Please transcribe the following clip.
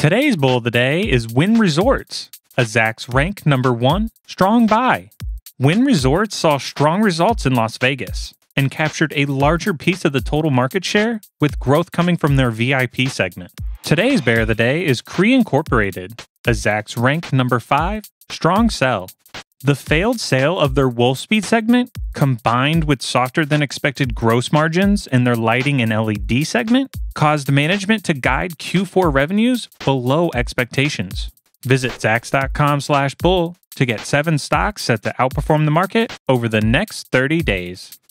Today's bull of the day is Wynn Resorts, a Zacks rank number 1 strong buy. Wynn Resorts saw strong results in Las Vegas and captured a larger piece of the total market share, with growth coming from their VIP segment. Today's bear of the day is Cree Incorporated, a Zacks rank number 5 strong sell. The failed sale of their Wolfspeed segment, combined with softer than expected gross margins in their lighting and LED segment, caused management to guide Q4 revenues below expectations. Visit Zacks.com/bull to get 7 stocks set to outperform the market over the next 30 days.